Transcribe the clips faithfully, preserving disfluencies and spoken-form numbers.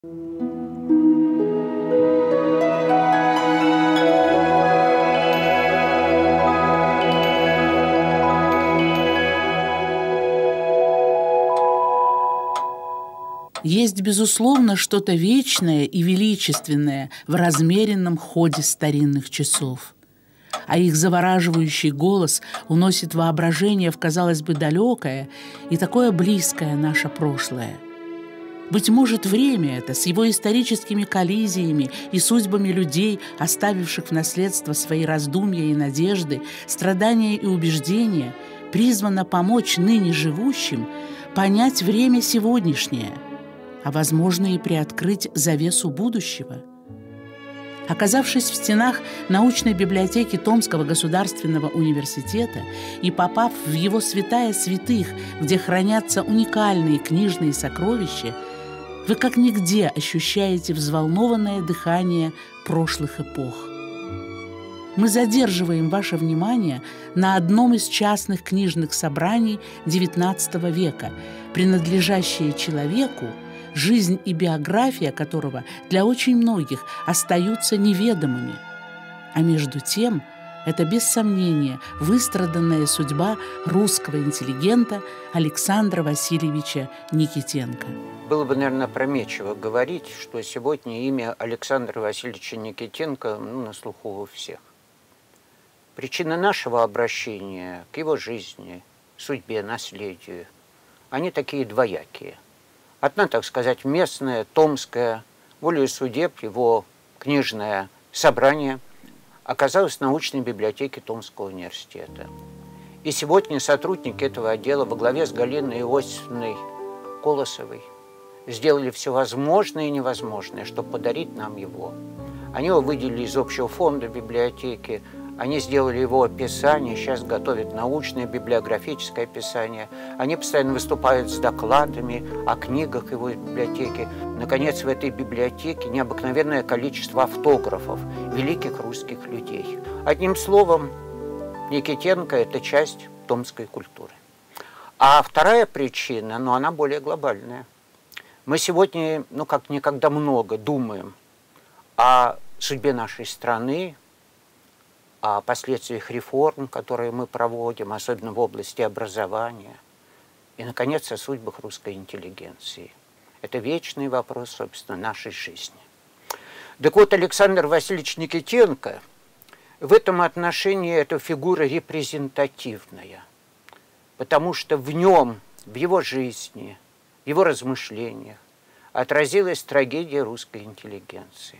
Есть, безусловно, что-то вечное и величественное в размеренном ходе старинных часов. А их завораживающий голос уносит воображение в, казалось бы, далекое и такое близкое наше прошлое. Быть может, время это с его историческими коллизиями и судьбами людей, оставивших в наследство свои раздумья и надежды, страдания и убеждения, призвано помочь ныне живущим понять время сегодняшнее, а, возможно, и приоткрыть завесу будущего. Оказавшись в стенах научной библиотеки Томского государственного университета и попав в его святая святых, где хранятся уникальные книжные сокровища, вы как нигде ощущаете взволнованное дыхание прошлых эпох. Мы задерживаем ваше внимание на одном из частных книжных собраний девятнадцатого века, принадлежащее человеку, жизнь и биография которого для очень многих остаются неведомыми. А между тем, это без сомнения выстраданная судьба русского интеллигента Александра Васильевича Никитенко. Было бы, наверное, опрометчиво говорить, что сегодня имя Александра Васильевича Никитенко ну, на слуху у всех. Причины нашего обращения к его жизни, судьбе, наследию, они такие двоякие. Одна, так сказать, местная, томская, волею судеб, его книжное собрание оказалось в научной библиотеке Томского университета. И сегодня сотрудники этого отдела во главе с Галиной Иосифовной Колосовой сделали все возможное и невозможное, чтобы подарить нам его. Они его выделили из общего фонда библиотеки, они сделали его описание, сейчас готовят научное библиографическое описание. Они постоянно выступают с докладами о книгах его библиотеки. Наконец, в этой библиотеке необыкновенное количество автографов великих русских людей. Одним словом, Никитенко – это часть томской культуры. А вторая причина, но она более глобальная. Мы сегодня, ну, как никогда много думаем о судьбе нашей страны, о последствиях реформ, которые мы проводим, особенно в области образования, и, наконец, о судьбах русской интеллигенции. Это вечный вопрос, собственно, нашей жизни. Так вот, Александр Васильевич Никитенко в этом отношении это фигура репрезентативная, потому что в нем, в его жизни, в его размышлениях отразилась трагедия русской интеллигенции.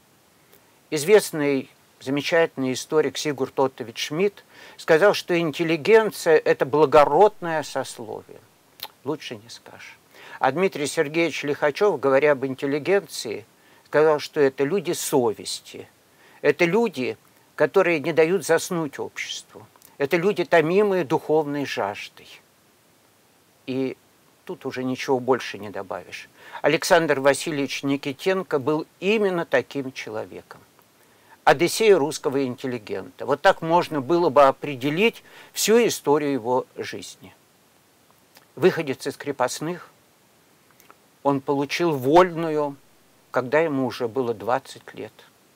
Известный замечательный историк Сигурд Оттович Шмидт сказал, что интеллигенция – это благородное сословие. Лучше не скажешь. А Дмитрий Сергеевич Лихачев, говоря об интеллигенции, сказал, что это люди совести. Это люди, которые не дают заснуть обществу. Это люди, томимые духовной жаждой. И тут уже ничего больше не добавишь. Александр Васильевич Никитенко был именно таким человеком. Одиссея русского интеллигента. Вот так можно было бы определить всю историю его жизни. Выходец из крепостных, он получил вольную, когда ему уже было двадцать лет.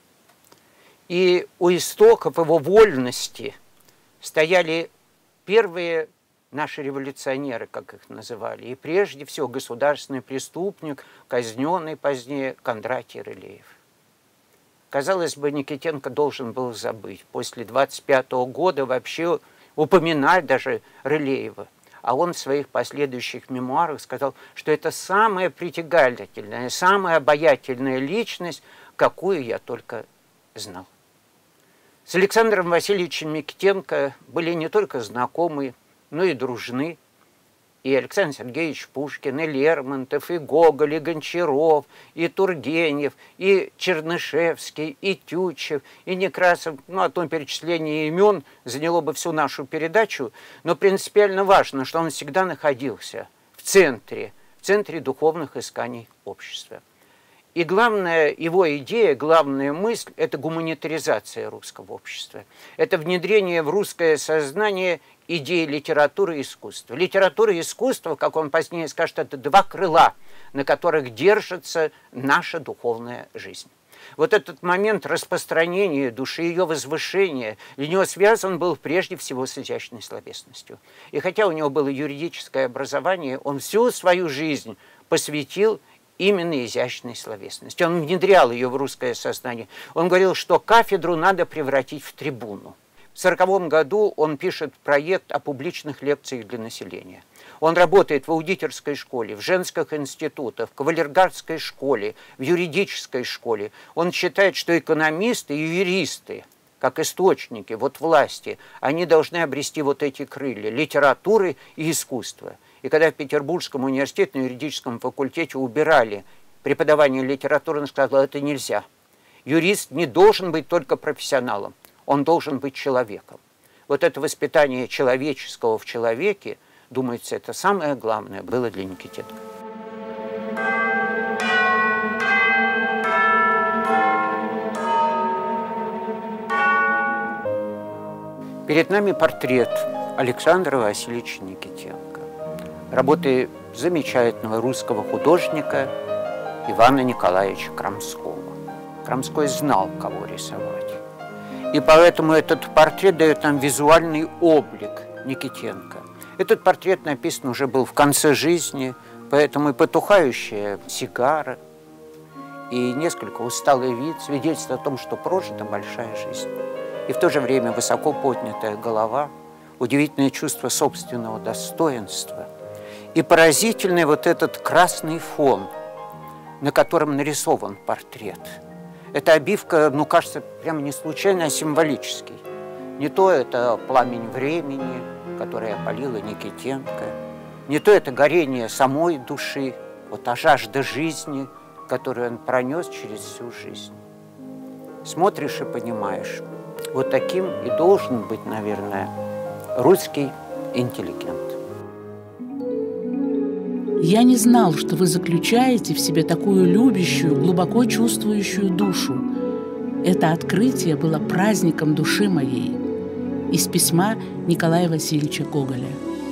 И у истоков его вольности стояли первые наши революционеры, как их называли, и прежде всего государственный преступник, казненный позднее Кондратий Рылеев. Казалось бы, Никитенко должен был забыть. После двадцать пятого года вообще упоминать даже Рылеева. А он в своих последующих мемуарах сказал, что это самая притягательная, самая обаятельная личность, какую я только знал. С Александром Васильевичем Никитенко были не только знакомы, но и дружны. И Александр Сергеевич Пушкин, и Лермонтов, и Гоголь, и Гончаров, и Тургенев, и Чернышевский, и Тютчев, и Некрасов. Ну, одно перечисление имен заняло бы всю нашу передачу, но принципиально важно, что он всегда находился в центре, в центре духовных исканий общества. И главная его идея, главная мысль – это гуманитаризация русского общества. Это внедрение в русское сознание идеи литературы и искусства. Литература и искусство, как он позднее скажет, это два крыла, на которых держится наша духовная жизнь. Вот этот момент распространения души, ее возвышения, для него связан был прежде всего с изящной словесностью. И хотя у него было юридическое образование, он всю свою жизнь посвятил именно изящной словесности. Он внедрял ее в русское сознание. Он говорил, что кафедру надо превратить в трибуну. В сороковом году он пишет проект о публичных лекциях для населения. Он работает в аудиторской школе, в женских институтах, в кавалергардской школе, в юридической школе. Он считает, что экономисты и юристы, как источники вот власти, они должны обрести вот эти крылья литературы и искусства. И когда в Петербургском университете на юридическом факультете убирали преподавание литературы, он сказал, это нельзя. Юрист не должен быть только профессионалом, он должен быть человеком. Вот это воспитание человеческого в человеке, думается, это самое главное было для Никитенко. Перед нами портрет Александра Васильевича Никитенка, работы замечательного русского художника Ивана Николаевича Крамского. Крамской знал, кого рисовать. И поэтому этот портрет дает нам визуальный облик Никитенка. Этот портрет написан уже был в конце жизни, поэтому и потухающая сигара, и несколько усталый вид свидетельствует о том, что прожита большая жизнь. И в то же время высоко поднятая голова, удивительное чувство собственного достоинства и поразительный вот этот красный фон, на котором нарисован портрет. Эта обивка, ну, кажется, прямо не случайно, а символический. Не то это пламень времени, которое опалило Никитенко, не то это горение самой души, вот а жажда жизни, которую он пронес через всю жизнь. Смотришь и понимаешь, вот таким и должен быть, наверное, русский интеллигент. Я не знал, что вы заключаете в себе такую любящую, глубоко чувствующую душу. Это открытие было праздником души моей. Из письма Николая Васильевича Гоголя.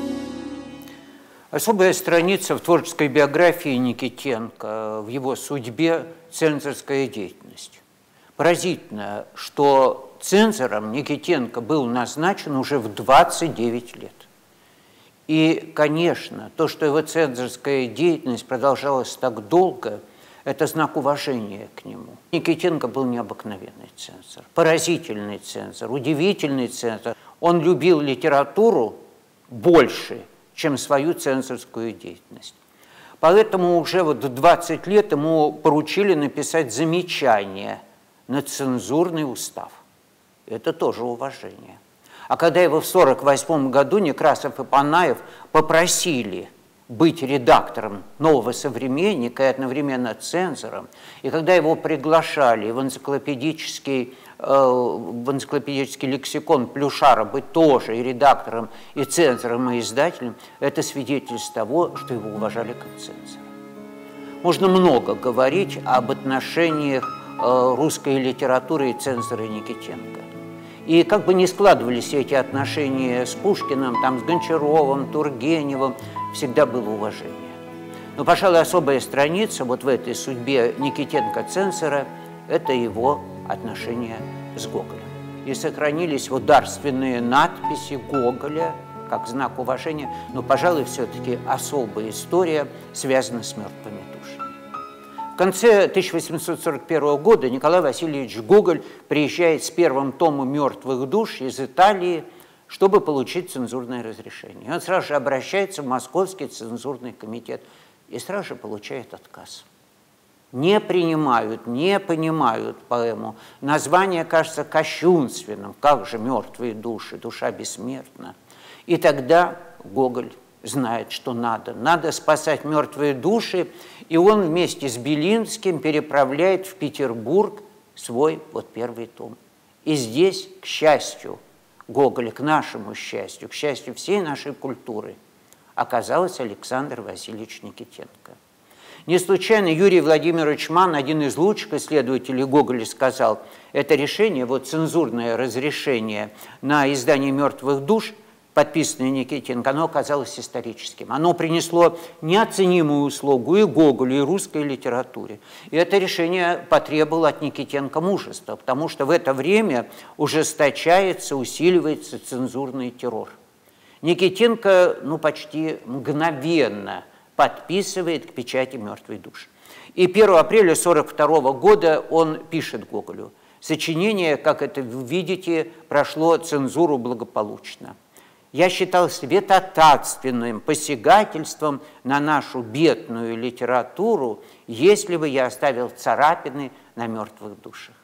Особая страница в творческой биографии Никитенко, в его судьбе – цензорская деятельность. Поразительно, что цензором Никитенко был назначен уже в двадцать девять лет. И, конечно, то, что его цензорская деятельность продолжалась так долго, это знак уважения к нему. Никитенко был необыкновенный цензор, поразительный цензор, удивительный цензор. Он любил литературу больше, чем свою цензорскую деятельность. Поэтому уже вот в двадцать лет ему поручили написать замечание на цензурный устав. Это тоже уважение. А когда его в сорок восьмом году Некрасов и Панаев попросили быть редактором «Нового современника» и одновременно цензором, и когда его приглашали в энциклопедический, э, в энциклопедический лексикон Плюшара быть тоже и редактором, и цензором, и издателем, это свидетельство того, что его уважали как цензора. Можно много говорить об отношениях э, русской литературы и цензора Никитенко. И как бы ни складывались эти отношения с Пушкиным, там, с Гончаровым, Тургеневым, всегда было уважение. Но, пожалуй, особая страница вот в этой судьбе Никитенко-цензора – это его отношения с Гоголем. И сохранились вот дарственные надписи Гоголя как знак уважения, но, пожалуй, все-таки особая история связана с мертвыми душами. В конце тысяча восемьсот сорок первого года Николай Васильевич Гоголь приезжает с первым томом «Мертвых душ» из Италии, чтобы получить цензурное разрешение. Он сразу же обращается в Московский цензурный комитет и сразу же получает отказ. Не принимают, не понимают поэму. Название кажется кощунственным. Как же «Мертвые души», душа бессмертна. И тогда Гоголь знает, что надо. Надо спасать мертвые души, и он вместе с Белинским переправляет в Петербург свой вот первый том. И здесь, к счастью Гоголя, к нашему счастью, к счастью всей нашей культуры, оказался Александр Васильевич Никитенко. Не случайно Юрий Владимирович Манн, один из лучших исследователей Гоголя, сказал, это решение, вот цензурное разрешение на издание «Мертвых душ», подписанное Никитенко, оно оказалось историческим. Оно принесло неоценимую услугу и Гоголю, и русской литературе. И это решение потребовало от Никитенко мужества, потому что в это время ужесточается, усиливается цензурный террор. Никитенко ну, почти мгновенно подписывает к печати «Мертвые души». И первого апреля сорок второго года он пишет Гоголю. Сочинение, как это вы видите, прошло цензуру благополучно. Я считал святотатственным посягательством на нашу бедную литературу, если бы я оставил царапины на мертвых душах.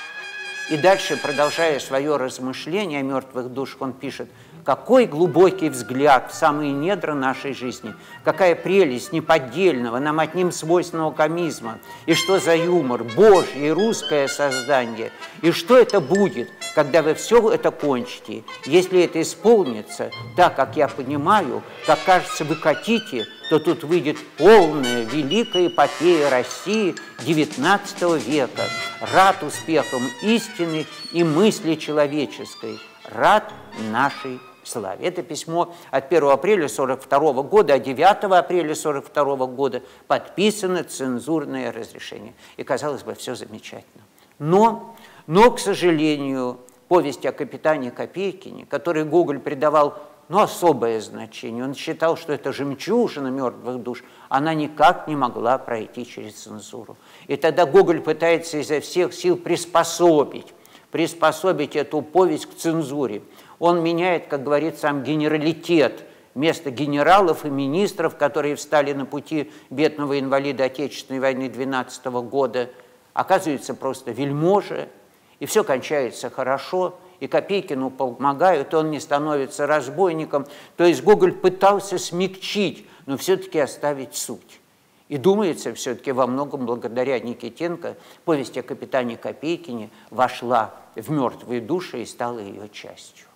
И дальше, продолжая свое размышление о мертвых душах, он пишет, какой глубокий взгляд в самые недра нашей жизни, какая прелесть неподдельного, нам одним свойственного комизма, и что за юмор, Божье и русское создание, и что это будет, когда вы все это кончите, если это исполнится так, как я понимаю, как кажется, вы хотите, то тут выйдет полная великая эпопея России девятнадцатого века, рад успехам истины и мысли человеческой, рад нашей славе. Это письмо от первого апреля сорок второго года, а девятого апреля сорок второго года подписано цензурное разрешение. И, казалось бы, все замечательно. Но, но, к сожалению, повесть о капитане Копейкине, которой Гоголь придавал ну, особое значение, он считал, что это жемчужина мертвых душ, она никак не могла пройти через цензуру. И тогда Гоголь пытается изо всех сил приспособить, приспособить эту повесть к цензуре. Он меняет, как говорит сам генералитет, вместо генералов и министров, которые встали на пути бедного инвалида Отечественной войны двенадцатого года, оказывается просто вельможа, и все кончается хорошо, и Копейкину помогают, и он не становится разбойником. То есть Гоголь пытался смягчить, но все-таки оставить суть. И думается, все-таки во многом благодаря Никитенко повесть о капитане Копейкине вошла в мертвые души и стала ее частью.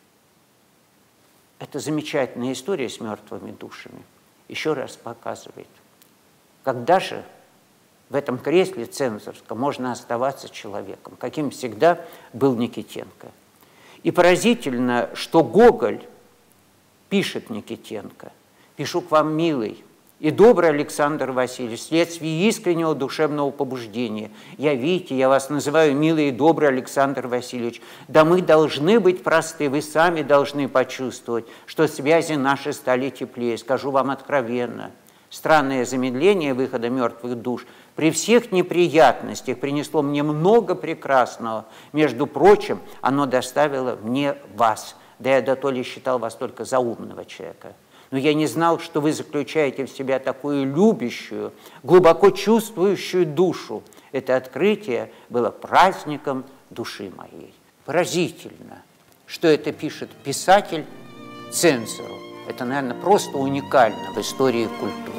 Эта замечательная история с мертвыми душами еще раз показывает, когда же в этом кресле цензорском можно оставаться человеком, каким всегда был Никитенко. И поразительно, что Гоголь пишет Никитенко, «Пишу к вам, милый и добрый Александр Васильевич, вследствие искреннего душевного побуждения. Я, видите, я вас называю милый и добрый Александр Васильевич. Да мы должны быть просты, вы сами должны почувствовать, что связи наши стали теплее. Скажу вам откровенно, странное замедление выхода мертвых душ при всех неприятностях принесло мне много прекрасного. Между прочим, оно доставило мне вас. Да я дотоле считал вас только за умного человека. Но я не знал, что вы заключаете в себя такую любящую, глубоко чувствующую душу. Это открытие было праздником души моей. Поразительно, что это пишет писатель цензору. Это, наверное, просто уникально в истории культуры.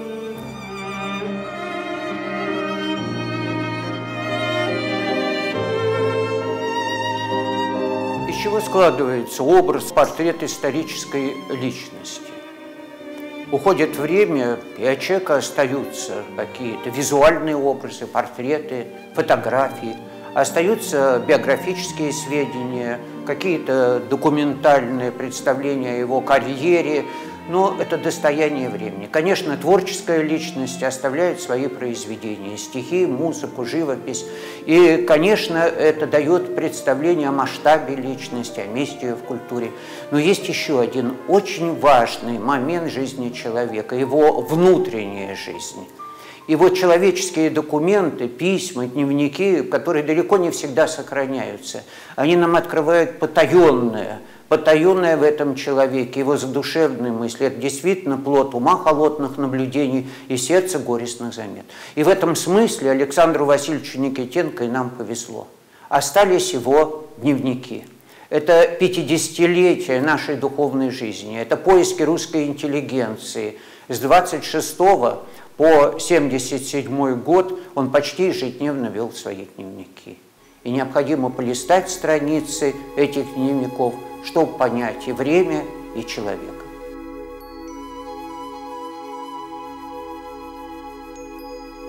Из чего складывается образ, портрет исторической личности? Уходит время, и от человека остаются какие-то визуальные образы, портреты, фотографии, остаются биографические сведения, какие-то документальные представления о его карьере, но это достояние времени. Конечно, творческая личность оставляет свои произведения, стихи, музыку, живопись. И, конечно, это дает представление о масштабе личности, о месте ее в культуре. Но есть еще один очень важный момент жизни человека, его внутренняя жизнь. И вот человеческие документы, письма, дневники, которые далеко не всегда сохраняются, они нам открывают потаенное, потаенное в этом человеке, его задушевные мысли. Это действительно плод ума холодных наблюдений и сердца горестных замет. И в этом смысле Александру Васильевичу Никитенко и нам повезло. Остались его дневники. Это пятидесятилетие нашей духовной жизни, это поиски русской интеллигенции. С двадцать шестого по семьдесят седьмой год он почти ежедневно вел свои дневники. И необходимо полистать страницы этих дневников, чтобы понять и время, и человека.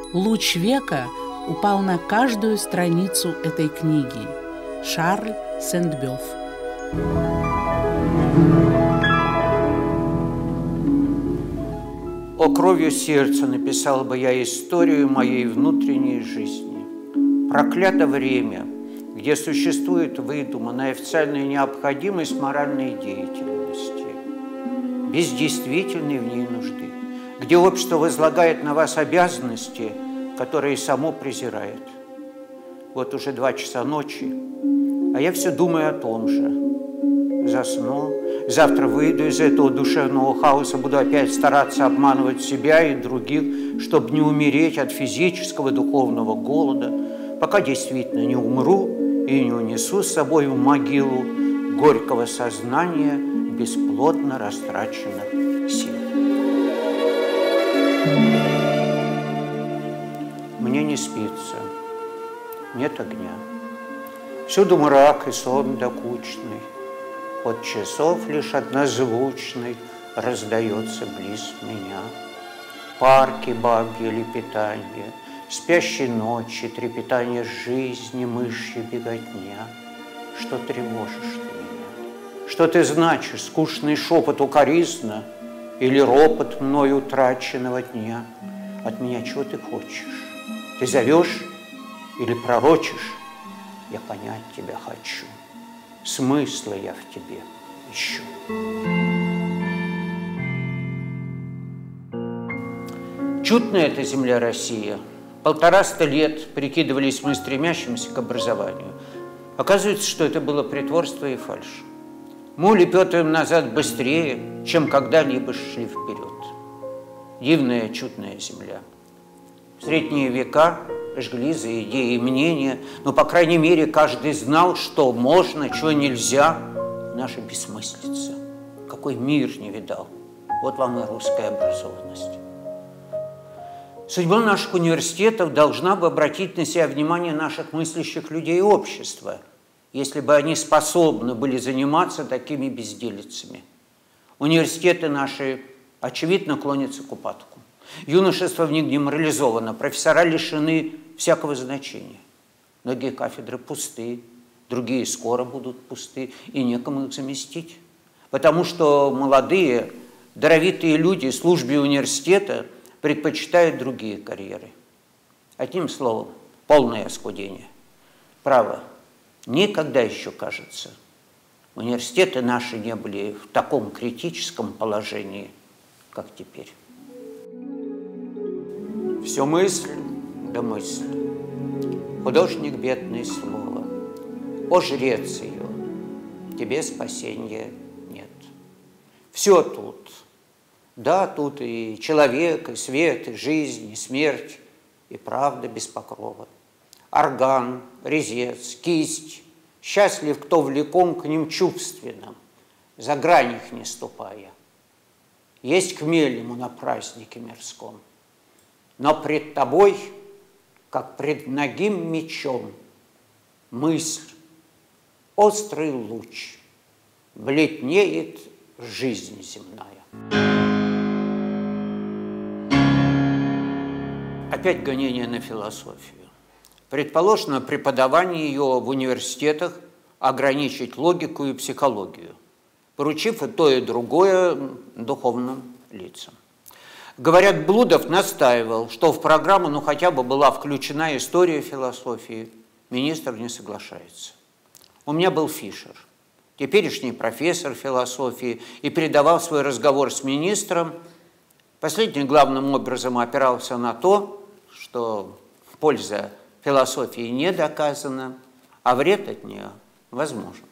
Луч века упал на каждую страницу этой книги. Шарль Сент-Бёв. О, кровью сердца написал бы я историю моей внутренней жизни. Проклято время, где существует выдуманная официальная необходимость моральной деятельности, без действительной в ней нужды, где общество возлагает на вас обязанности, которые само презирает. Вот уже два часа ночи, а я все думаю о том же. Засну, завтра выйду из этого душевного хаоса, буду опять стараться обманывать себя и других, чтобы не умереть от физического и духовного голода, пока действительно не умру и не унесу с собой в могилу горького сознания бесплодно растраченных сил. Мне не спится, нет огня. Всюду мрак и сон докучный. От часов лишь однозвучный раздается близ меня. Парки бабье лепетанье, спящей ночи, трепетание жизни, мышья беготня. Что тревожишь ты меня? Что ты значишь, скучный шепот укоризна или ропот мной утраченного дня? От меня чего ты хочешь? Ты зовешь или пророчишь? Я понять тебя хочу. Смысла я в тебе ищу. Чудная эта земля Россия. Полтораста лет прикидывались мы стремящимся к образованию. Оказывается, что это было притворство и фальшь. Мы улепетываем назад быстрее, чем когда-либо шли вперед. Дивная, чудная земля. В средние века жгли за идеи и мнения, но, по крайней мере, каждый знал, что можно, чего нельзя. Наша бессмыслица. Какой мир не видал. Вот вам и русская образованность. Судьба наших университетов должна бы обратить на себя внимание наших мыслящих людей и общества, если бы они способны были заниматься такими безделицами. Университеты наши, очевидно, клонятся к упадку. Юношество в них деморализовано, профессора лишены всякого значения. Многие кафедры пусты, другие скоро будут пусты, и некому их заместить. Потому что молодые, даровитые люди службе университета предпочитают другие карьеры. Одним словом, полное оскудение. Право, никогда еще, кажется, университеты наши не были в таком критическом положении, как теперь. Все мысль да мысль, художник бедное слово, о жрец ее, тебе спасения нет. Все тут, да, тут и человек, и свет, и жизнь, и смерть, и правда без покрова. Орган, резец, кисть, счастлив, кто влеком к ним чувственным, за грань их не ступая. Есть хмель ему на празднике мирском, но пред тобой, как пред нагим мечом, мысль, острый луч, бледнеет жизнь земная. Опять гонение на философию. Предположено преподавание ее в университетах ограничить логику и психологию, поручив и то, и другое духовным лицам. Говорят, Блудов настаивал, что в программу ну хотя бы была включена история философии. Министр не соглашается. У меня был Фишер, теперешний профессор философии, и передавал свой разговор с министром. Последний главным образом опирался на то, что польза философии не доказана, а вред от нее возможен.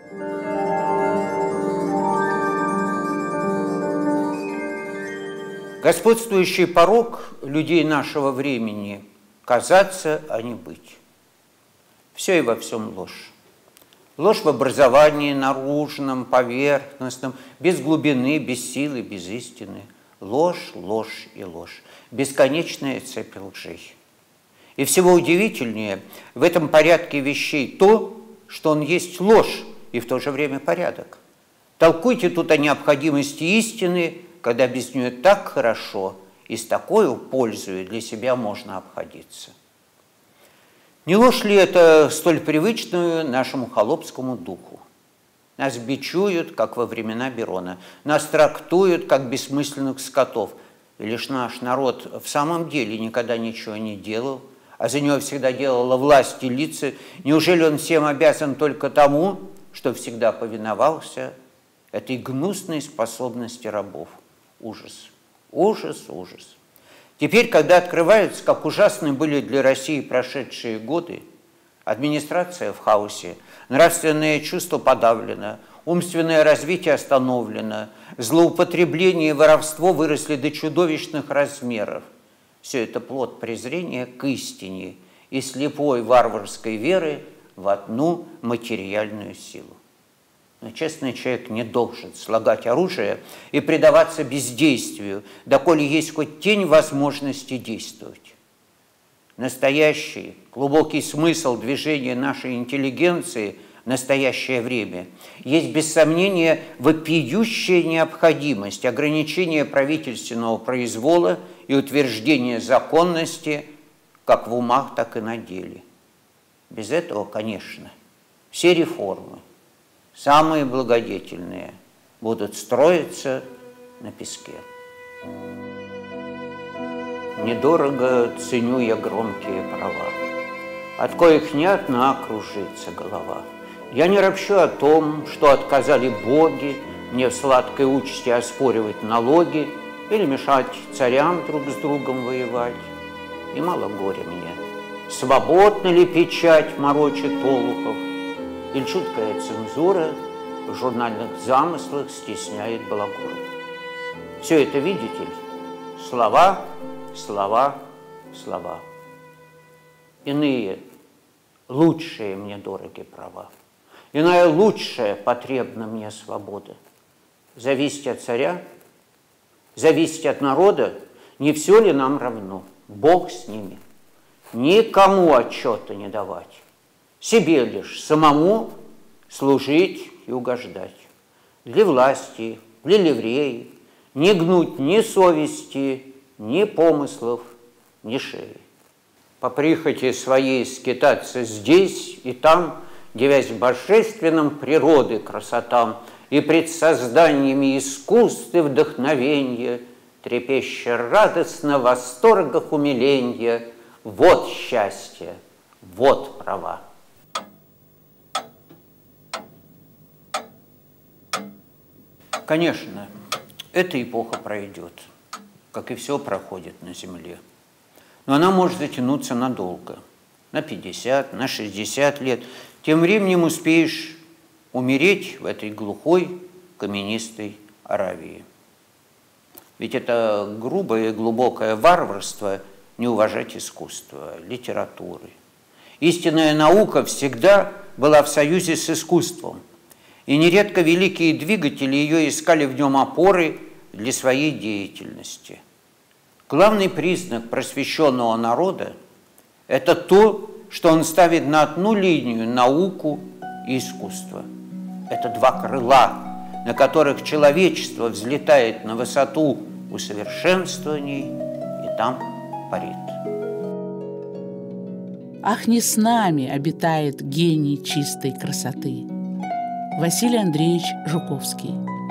Господствующий порок людей нашего времени – казаться, а не быть. Все и во всем ложь. Ложь в образовании наружном, поверхностном, без глубины, без силы, без истины. Ложь, ложь и ложь. Бесконечная цепь лжей. И всего удивительнее в этом порядке вещей то, что он есть ложь и в то же время порядок. Толкуйте тут о необходимости истины, когда без нее так хорошо и с такой пользой для себя можно обходиться. Не ложь ли это столь привычную нашему холопскому духу? Нас бичуют, как во времена Берона, нас трактуют, как бессмысленных скотов. И лишь наш народ в самом деле никогда ничего не делал, а за него всегда делала власть и лица. Неужели он всем обязан только тому, что всегда повиновался этой гнусной способности рабов? Ужас, ужас, ужас. Теперь, когда открывается, как ужасны были для России прошедшие годы, администрация в хаосе, нравственное чувство подавлено, умственное развитие остановлено, злоупотребление и воровство выросли до чудовищных размеров. Все это плод презрения к истине и слепой варварской веры в одну материальную силу. Но честный человек не должен слагать оружие и предаваться бездействию, доколе есть хоть тень возможности действовать. Настоящий, глубокий смысл движения нашей интеллигенции в настоящее время есть, без сомнения, вопиющая необходимость ограничения правительственного произвола и утверждения законности как в умах, так и на деле. Без этого, конечно, все реформы, самые благодетельные, будут строиться на песке. Недорого ценю я громкие права, от коих не одна кружится голова. Я не ропщу о том, что отказали боги мне в сладкой участи оспоривать налоги или мешать царям друг с другом воевать. И мало горя мне, свободна ли печать морочит олухов, или чуткая цензура в журнальных замыслах стесняет балагуров. Все это, видите ли, слова, слова, слова. Иные, лучшие мне дороги права. Иная лучшая потребна мне свобода. Зависеть от царя, зависеть от народа, не все ли нам равно? Бог с ними. Никому отчета не давать. Себе лишь самому служить и угождать. Для власти, для ливреи, не гнуть ни совести, ни помыслов, ни шеи. По прихоти своей скитаться здесь и там, девясь в божественном природы красотам и пред созданиями искусств и вдохновенья, трепеща радостно в восторгах умиленья, вот счастье, вот права. Конечно, эта эпоха пройдет, как и все проходит на Земле. Но она может затянуться надолго, на пятьдесят, на шестьдесят лет. Тем временем успеешь умереть в этой глухой каменистой Аравии. Ведь это грубое и глубокое варварство не уважать искусства, литературы. Истинная наука всегда была в союзе с искусством. И нередко великие двигатели ее искали в нем опоры для своей деятельности. Главный признак просвещенного народа – это то, что он ставит на одну линию науку и искусство. Это два крыла, на которых человечество взлетает на высоту усовершенствований и там парит. Ах, не с нами обитает гений чистой красоты. Василий Андреевич Жуковский.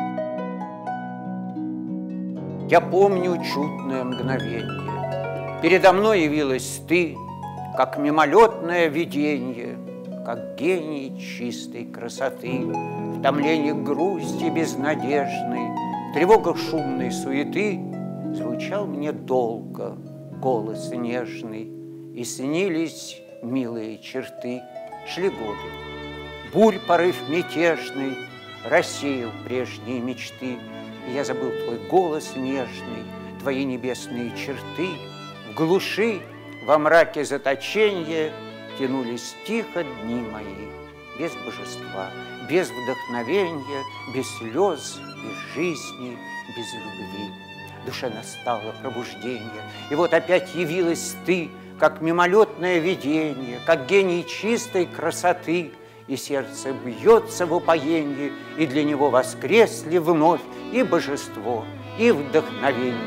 Я помню чудное мгновенье. Передо мной явилась ты, как мимолетное виденье, как гений чистой красоты, в томлении грусти безнадежной, в тревогах шумной суеты звучал мне долго голос нежный, и снились милые черты. Шли годы, бурь порыв мятежный рассеял прежние мечты, и я забыл твой голос нежный, твои небесные черты. В глуши, во мраке заточения тянулись тихо дни мои, без божества, без вдохновения, без слез, без жизни, без любви. В душе настало пробуждение, и вот опять явилась ты, как мимолетное видение, как гений чистой красоты, и сердце бьется в упоении, и для него воскресли вновь и божество, и вдохновение,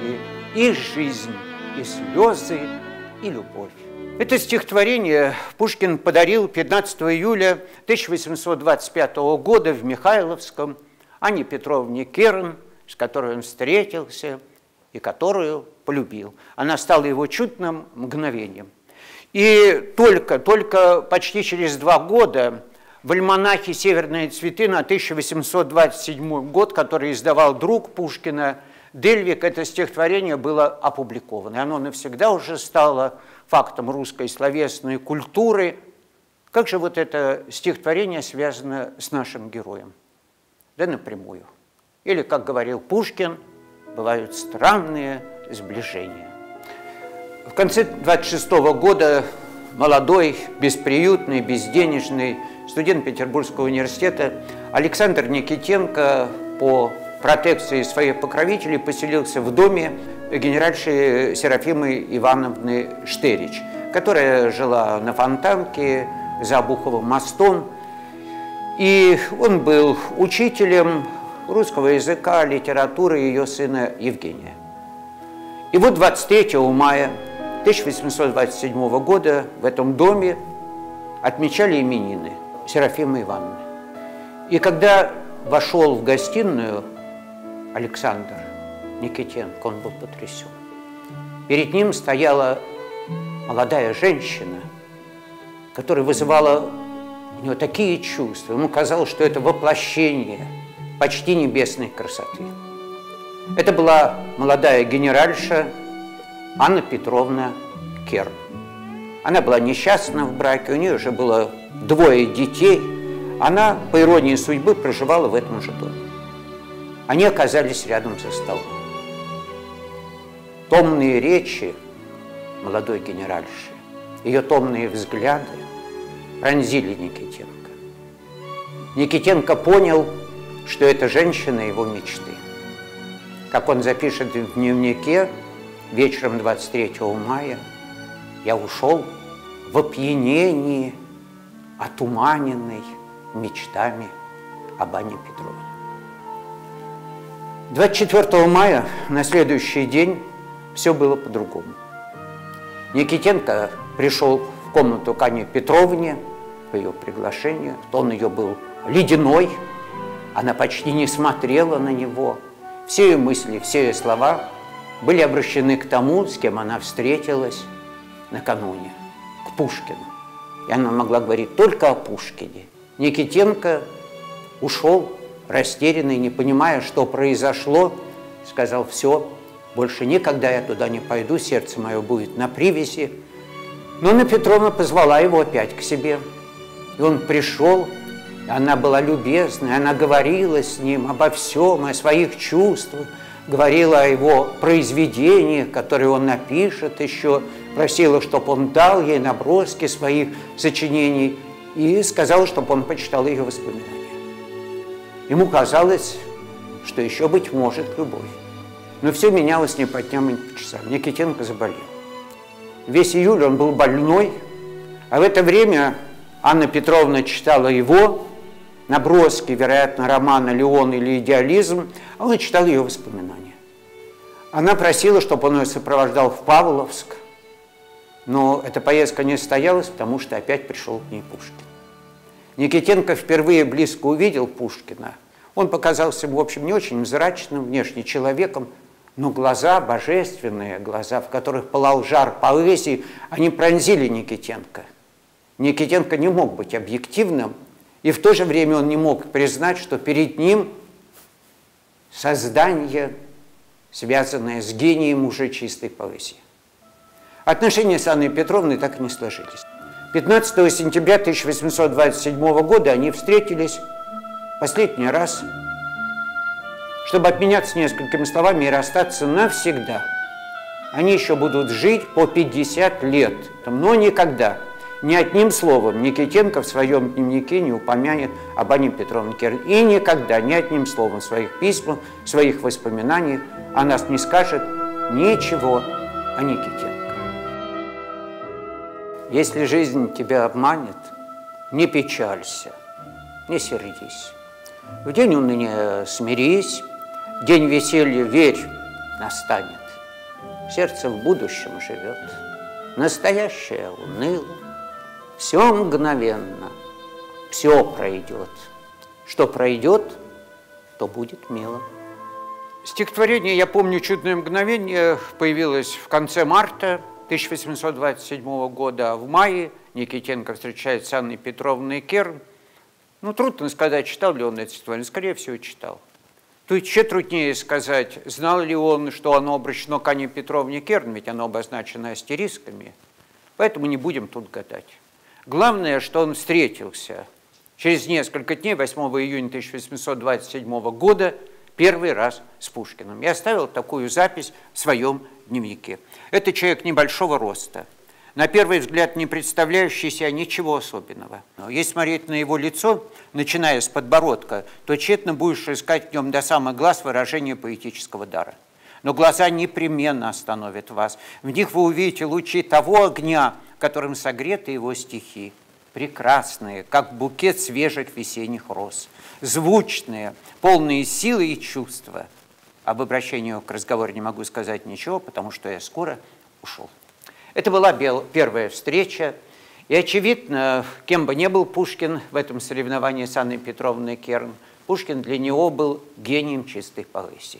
и жизнь, и слезы, и любовь. Это стихотворение Пушкин подарил пятнадцатого июля тысяча восемьсот двадцать пятого года в Михайловском Анне Петровне Керн, с которой он встретился и которую полюбил. Она стала его чудным мгновением. И только, только почти через два года в альманахе «Северные цветы» на тысяча восемьсот двадцать седьмой год, который издавал друг Пушкина, Дельвик, это стихотворение было опубликовано. И оно навсегда уже стало фактом русской словесной культуры. Как же вот это стихотворение связано с нашим героем? Да напрямую. Или, как говорил Пушкин, бывают странные сближения. В конце двадцать шестого года молодой, бесприютный, безденежный студент Петербургского университета Александр Никитенко по протекции своих покровителей поселился в доме генеральши Серафимы Ивановны Штерич, которая жила на Фонтанке за Обуховым мостом. И он был учителем русского языка, литературы ее сына Евгения. И вот двадцать третьего мая тысяча восемьсот двадцать седьмого года в этом доме отмечали именины Серафимы Ивановны. И когда вошел в гостиную Александр Никитенко, он был потрясен. Перед ним стояла молодая женщина, которая вызывала у него такие чувства. Ему казалось, что это воплощение почти небесной красоты. Это была молодая генеральша Анна Петровна Керн. Она была несчастна в браке, у нее уже было двое детей. Она, по иронии судьбы, проживала в этом же доме. Они оказались рядом за столом. Томные речи молодой генеральши, ее томные взгляды пронзили Никитенко. Никитенко понял, что эта женщина его мечты. Как он запишет в дневнике, вечером двадцать третьего мая я ушел в опьянении, отуманенный мечтами об Анне Петровне. двадцать четвёртого мая, на следующий день, все было по-другому. Никитенко пришел в комнату к Анне Петровне по ее приглашению. Тон ее был ледяной, она почти не смотрела на него. Все ее мысли, все ее слова были обращены к тому, с кем она встретилась накануне, к Пушкину. И она могла говорить только о Пушкине. Никитенко ушел растерянный, не понимая, что произошло, сказал: все, больше никогда я туда не пойду, сердце мое будет на привязи. Но Анна Петровна позвала его опять к себе. И он пришел, и она была любезная, она говорила с ним обо всем, о своих чувствах, говорила о его произведениях, которые он напишет еще, просила, чтобы он дал ей наброски своих сочинений, и сказала, чтобы он почитал ее воспоминания. Ему казалось, что еще, быть может, любовь. Но все менялось не по дням и не по часам. Никитенко заболел. Весь июль он был больной, а в это время Анна Петровна читала его наброски, вероятно, романа «Леон» или «Идеализм», а он читал ее воспоминания. Она просила, чтобы он ее сопровождал в Павловск, но эта поездка не состоялась, потому что опять пришел к ней Пушкин. Никитенко впервые близко увидел Пушкина. Он показался ему, в общем, не очень мрачным внешне человеком, но глаза, божественные глаза, в которых пылал жар поэзии, они пронзили Никитенко. Никитенко не мог быть объективным, и в то же время он не мог признать, что перед ним создание, связанное с гением уже чистой поэзии. Отношения с Анной Петровной так и не сложились. пятнадцатого сентября тысяча восемьсот двадцать седьмого года они встретились последний раз, чтобы обменяться несколькими словами и расстаться навсегда. Они еще будут жить по пятьдесят лет, но никогда, ни одним словом Никитенко в своем дневнике не упомянет об Анне Петровне Керн. И никогда, ни одним словом в своих письмах, в своих воспоминаниях о нас не скажет ничего о Никитенко. Если жизнь тебя обманет, не печалься, не сердись. В день уныния смирись, в день веселья верь, настанет. сердце в будущем живет, настоящее уныло, все мгновенно, все пройдет. Что пройдет, то будет мило. Стихотворение «Я помню чудное мгновение» появилось в конце марта тысяча восемьсот двадцать седьмого года, а в мае Никитенко встречается с Анной Петровной Керн. Ну, трудно сказать, читал ли он это стихотворение, скорее всего, читал. Тут еще труднее сказать, знал ли он, что оно обращено к Анне Петровне Керн, ведь оно обозначено астерисками. Поэтому не будем тут гадать. Главное, что он встретился через несколько дней, восьмого июня тысяча восемьсот двадцать седьмого года, первый раз с Пушкиным. Я оставил такую запись в своем дневнике. Это человек небольшого роста, на первый взгляд не представляющий себя ничего особенного. Но если смотреть на его лицо, начиная с подбородка, то тщетно будешь искать в нем до самых глаз выражение поэтического дара. Но глаза непременно остановят вас. В них вы увидите лучи того огня, которым согреты его стихи. Прекрасные, как букет свежих весенних роз. Звучные, полные силы и чувства. Об обращении к разговору не могу сказать ничего, потому что я скоро ушел. Это была первая встреча, и, очевидно, кем бы ни был Пушкин в этом соревновании с Анной Петровной Керн, Пушкин для него был гением чистой поэзии.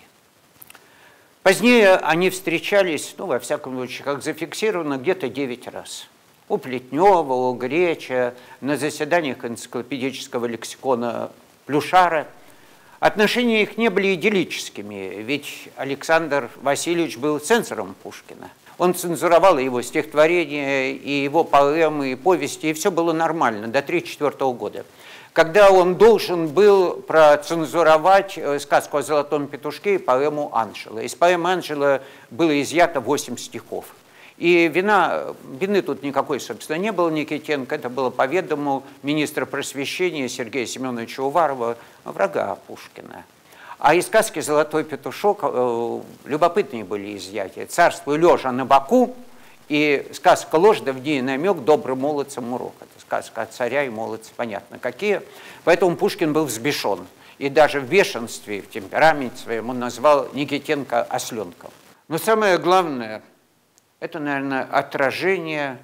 Позднее они встречались, ну, во всяком случае, как зафиксировано, где-то девять раз. У Плетнева, у Греча, на заседаниях энциклопедического лексикона Плюшара. Отношения их не были идиллическими, ведь Александр Васильевич был цензором Пушкина. Он цензуровал его стихотворения, и его поэмы, и повести, и все было нормально до тысяча девятьсот тридцать четвёртого года. Когда он должен был процензуровать сказку о золотом петушке и поэму Анжела. Из поэмы Анжела было изъято восемь стихов. И вина, вины тут никакой, собственно, не было Никитенко. Это было, по-ведомому, министра просвещения Сергея Семеновича Уварова, врага Пушкина. А из сказки «Золотой петушок» э, любопытные были изъятия. «Царствуй лежа на боку» и сказка «Ложь, да в ней намек добрым молодцам урок». Это сказка от царя и молодца, понятно какие. Поэтому Пушкин был взбешен. И даже в бешенстве, в темпераменте своем он назвал Никитенко осленком. Но самое главное, это, наверное, отражение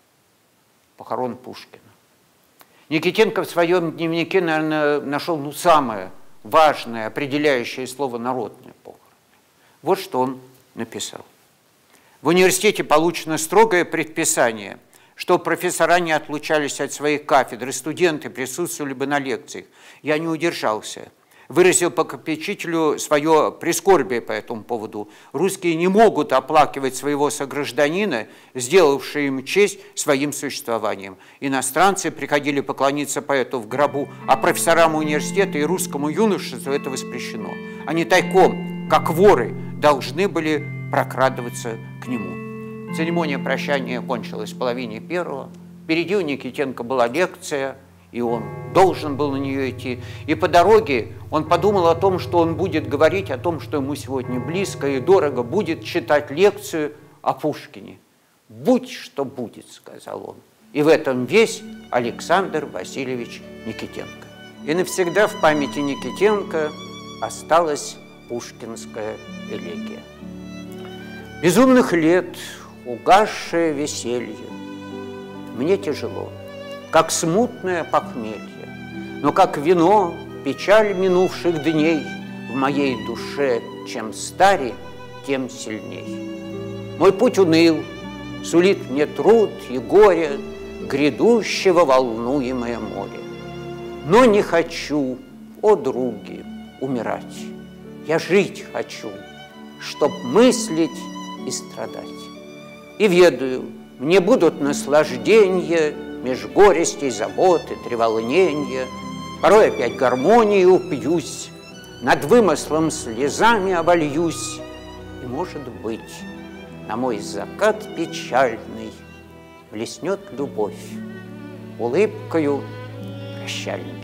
похорон Пушкина. Никитенко в своем дневнике, наверное, нашел ну, самое важное, определяющее слово «народные похороны». Вот что он написал. В университете получено строгое предписание, что профессора не отлучались от своих кафедр, и студенты присутствовали бы на лекциях. Я не удержался. Выразил попечителю свое прискорбие по этому поводу. Русские не могут оплакивать своего согражданина, сделавшего им честь своим существованием. Иностранцы приходили поклониться поэту в гробу, а профессорам университета и русскому юношеству это воспрещено. Они тайком, как воры, должны были прокрадываться к нему. Церемония прощания кончилась в половине первого. Впереди у Никитенко была лекция, и он должен был на нее идти. И по дороге он подумал о том, что он будет говорить о том, что ему сегодня близко и дорого, будет читать лекцию о Пушкине. «Будь что будет», — сказал он. И в этом весь Александр Васильевич Никитенко. И навсегда в памяти Никитенко осталась пушкинская элегия. Безумных лет, угасшее веселье, мне тяжело, как смутное похмелье, но как вино печаль минувших дней в моей душе, чем старе, тем сильней. Мой путь уныл, сулит мне труд и горе грядущего волнуемое море. Но не хочу, о други, умирать. Я жить хочу, чтоб мыслить и страдать. И ведаю, мне будут наслаждения меж горестей, заботы, треволнения. Порой опять гармонии упьюсь, над вымыслом слезами обольюсь. И, может быть, на мой закат печальный блеснет любовь улыбкою прощальной.